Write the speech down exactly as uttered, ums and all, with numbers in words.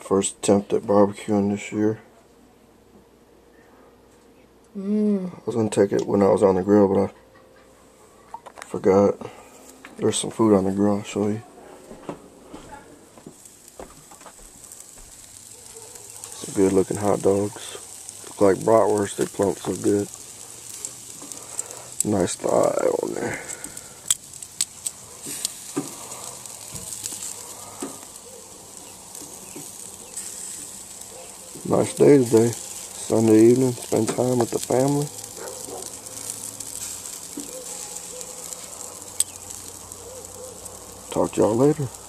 First attempt at barbecuing this year. Mm. I was gonna take it when I was on the grill, but I forgot. There's some food on the grill, I'll show you. Some good looking hot dogs. Look like bratwurst, they plump so good. Nice thigh on there. Nice day today. Sunday evening, spend time with the family. Talk to y'all later.